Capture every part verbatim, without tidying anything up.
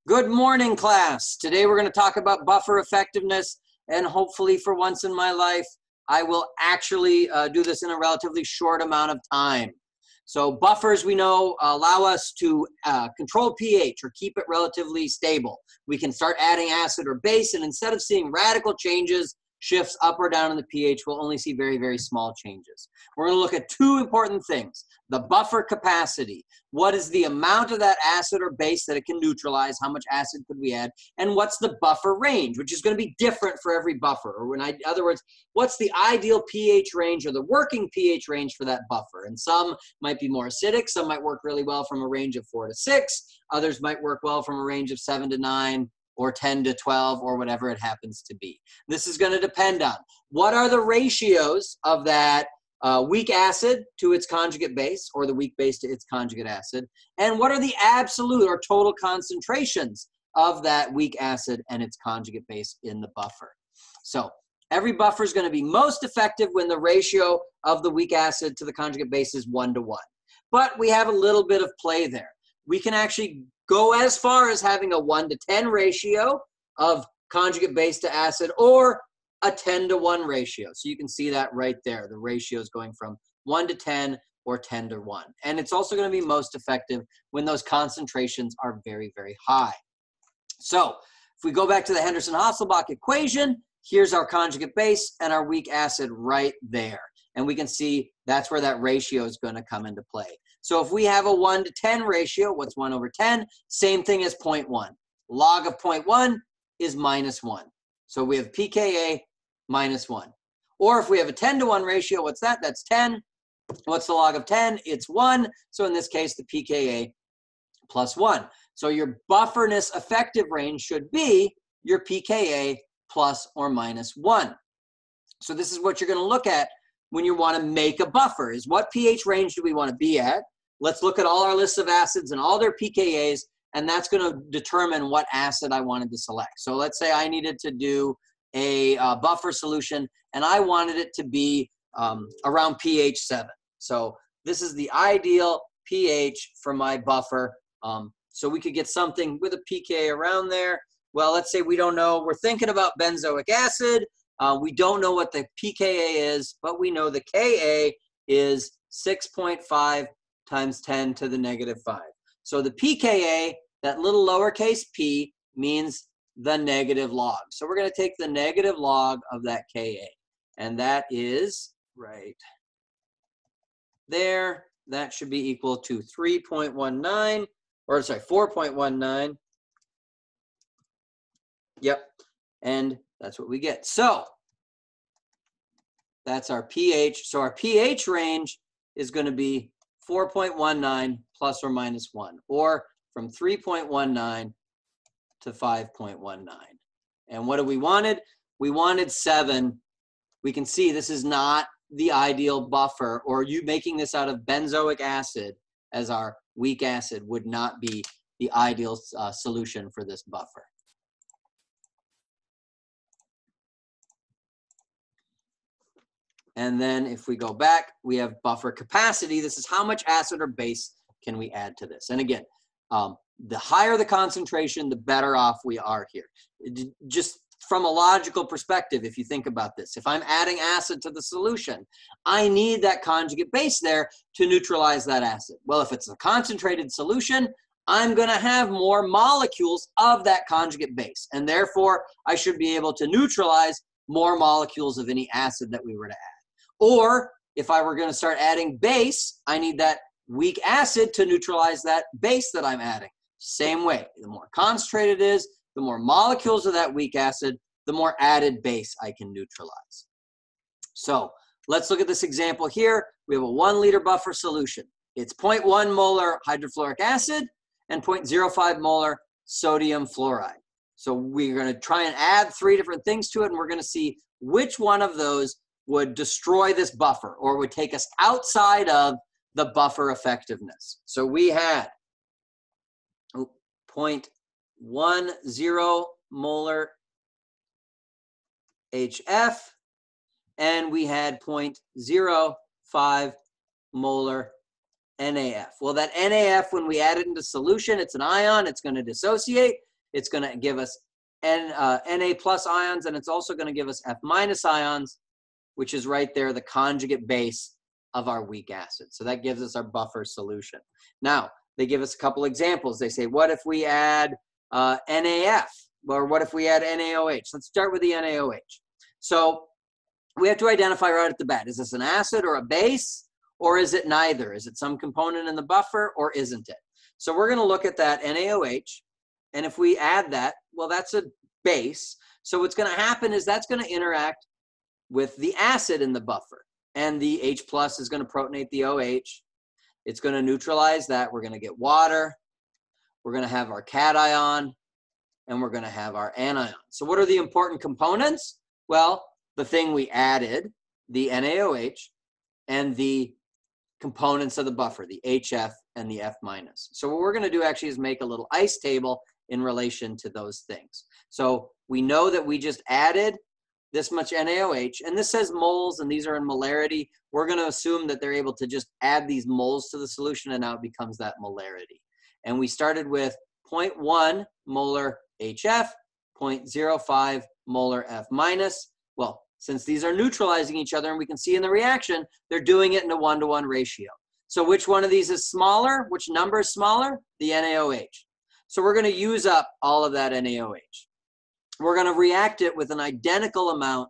Good morning, class. Today we're going to talk about buffer effectiveness, and hopefully for once in my life, I will actually uh, do this in a relatively short amount of time. So buffers, we know, allow us to uh, control pH or keep it relatively stable. We can start adding acid or base, and instead of seeing radical changes, shifts up or down in the pH, we'll only see very, very small changes. We're going to look at two important things. The buffer capacity. What is the amount of that acid or base that it can neutralize? How much acid could we add? And what's the buffer range, which is going to be different for every buffer. Or in other words, what's the ideal pH range or the working pH range for that buffer? And some might be more acidic. Some might work really well from a range of four to six. Others might work well from a range of seven to nine. Or ten to twelve, or whatever it happens to be. This is going to depend on what are the ratios of that uh, weak acid to its conjugate base, or the weak base to its conjugate acid, and what are the absolute or total concentrations of that weak acid and its conjugate base in the buffer. So every buffer is going to be most effective when the ratio of the weak acid to the conjugate base is one to one. But we have a little bit of play there. We can actually go as far as having a one to ten ratio of conjugate base to acid, or a ten to one ratio. So you can see that right there. The ratio is going from one to ten or ten to one. And it's also going to be most effective when those concentrations are very, very high. So if we go back to the Henderson-Hasselbalch equation, here's our conjugate base and our weak acid right there. And we can see that's where that ratio is going to come into play. So if we have a one to ten ratio, what's one over ten? Same thing as zero point one. Log of zero point one is minus one. So we have pKa minus one. Or if we have a ten to one ratio, what's that? That's ten. What's the log of ten? It's one. So in this case, the pKa plus one. So your bufferness effective range should be your pKa plus or minus one. So this is what you're going to look at when you want to make a buffer, is what pH range do we want to be at? Let's look at all our lists of acids and all their pKas, and that's going to determine what acid I wanted to select. So let's say I needed to do a uh, buffer solution, and I wanted it to be um, around pH seven. So this is the ideal pH for my buffer. Um, so we could get something with a pKa around there. Well, let's say we don't know. We're thinking about benzoic acid. Uh, we don't know what the pKa is, but we know the Ka is six point five times ten to the negative five. So the pKa, that little lowercase p, means the negative log. So we're going to take the negative log of that Ka, and that is right there. That should be equal to three point one nine, or sorry, four point one nine. Yep, and that's what we get. So that's our pH. So our pH range is going to be four point one nine plus or minus one, or from three point one nine to five point one nine. And what do we wanted? We wanted seven. We can see this is not the ideal buffer, or you making this out of benzoic acid as our weak acid would not be the ideal uh, solution for this buffer. And then if we go back, we have buffer capacity. This is how much acid or base can we add to this. And again, um, the higher the concentration, the better off we are here. Just from a logical perspective, if you think about this, if I'm adding acid to the solution, I need that conjugate base there to neutralize that acid. Well, if it's a concentrated solution, I'm going to have more molecules of that conjugate base. And therefore, I should be able to neutralize more molecules of any acid that we were to add. Or if I were going to start adding base, I need that weak acid to neutralize that base that I'm adding. Same way, the more concentrated it is, the more molecules of that weak acid, the more added base I can neutralize. So let's look at this example here. We have a one liter buffer solution. It's zero point one molar hydrofluoric acid and zero point zero five molar sodium fluoride. So we're going to try and add three different things to it, and we're going to see which one of those would destroy this buffer or would take us outside of the buffer effectiveness. So we had zero point one zero molar H F, and we had zero point zero five molar N A F. Well, that N A F, when we add it into solution, it's an ion, it's going to dissociate, It's going to give us N, uh, Na plus ions, and it's also going to give us F minus ions, which is right there, the conjugate base of our weak acid. So that gives us our buffer solution. Now, they give us a couple examples. They say, what if we add uh, N A F? Or what if we add N A O H? Let's start with the N A O H. So we have to identify right at the bat, is this an acid or a base, or is it neither? Is it some component in the buffer, or isn't it? So we're going to look at that N A O H, and if we add that, well, that's a base. So what's going to happen is that's going to interact with the acid in the buffer, and the H plus is going to protonate the O H. It's going to neutralize that. We're going to get water. We're going to have our cation, and we're going to have our anion. So what are the important components? Well, the thing we added, the N A O H, and the components of the buffer, the H F and the F minus. So what we're going to do actually is make a little ice table in relation to those things. So we know that we just added this much N A O H, and this says moles, and these are in molarity. We're going to assume that they're able to just add these moles to the solution, and now it becomes that molarity. And we started with zero point one molar H F, zero point zero five molar F minus. Well, since these are neutralizing each other, and we can see in the reaction, they're doing it in a one-to-one ratio. So which one of these is smaller? Which number is smaller? The N A O H. So we're going to use up all of that N A O H. We're going to react it with an identical amount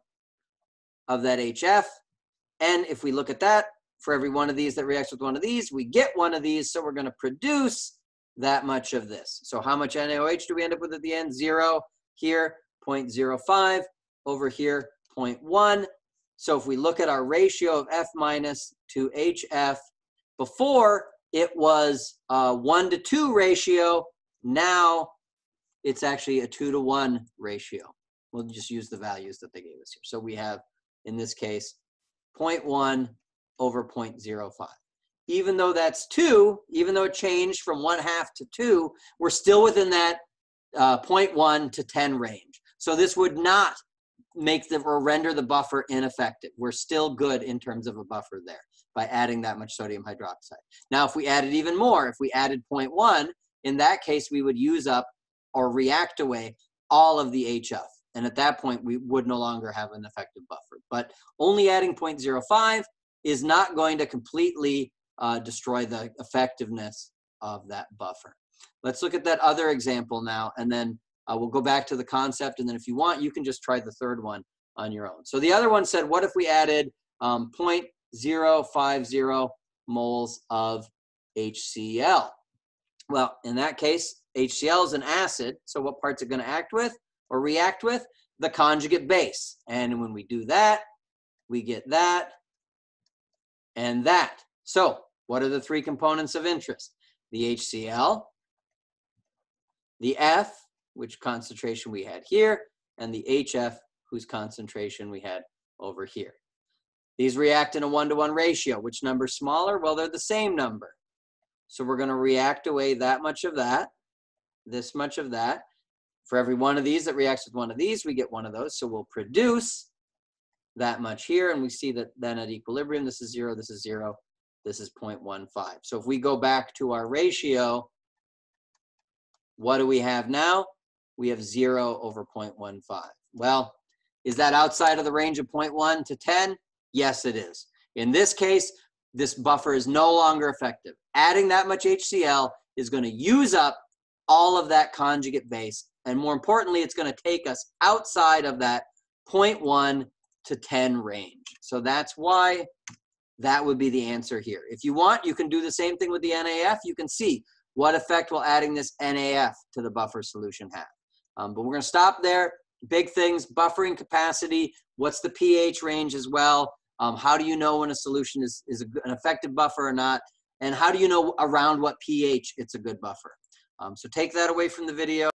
of that H F. And if we look at that, for every one of these that reacts with one of these, we get one of these. So we're going to produce that much of this. So how much N A O H do we end up with at the end? Zero here, zero point zero five, over here, zero point one. So if we look at our ratio of F minus to H F, before it was a one to two ratio, now it's actually a two to one ratio. We'll just use the values that they gave us here. So we have, in this case, zero point one over zero point zero five. Even though that's two, even though it changed from one half to two, we're still within that uh, zero point one to ten range. So this would not make the, or render the buffer ineffective. We're still good in terms of a buffer there by adding that much sodium hydroxide. Now, if we added even more, if we added zero point one, in that case, we would use up or react away all of the H F. And at that point, we would no longer have an effective buffer. But only adding zero point zero five is not going to completely uh, destroy the effectiveness of that buffer. Let's look at that other example now, and then uh, we'll go back to the concept. And then if you want, you can just try the third one on your own. So the other one said, what if we added um, zero point zero five zero moles of H C l? Well, in that case, H C l is an acid, so what part's it going to act with or react with? The conjugate base. And when we do that, we get that and that. So what are the three components of interest? The H C l, the F, which concentration we had here, and the H F, whose concentration we had over here. These react in a one-to-one ratio. Which number is smaller? Well, they're the same number. So we're going to react away that much of that, this much of that. For every one of these that reacts with one of these, we get one of those. So we'll produce that much here. And we see that then at equilibrium, this is zero, this is zero, this is zero point one five. So if we go back to our ratio, what do we have now? We have zero over zero point one five. Well, is that outside of the range of zero point one to ten? Yes, it is. In this case, this buffer is no longer effective. Adding that much H C l is going to use up all of that conjugate base. And more importantly, it's going to take us outside of that zero point one to ten range. So that's why that would be the answer here. If you want, you can do the same thing with the N A F. You can see what effect will adding this N A F to the buffer solution have. Um, but we're going to stop there. Big things, buffering capacity. What's the pH range as well? Um, how do you know when a solution is, is a, an effective buffer or not? And how do you know around what pH it's a good buffer? Um, so take that away from the video.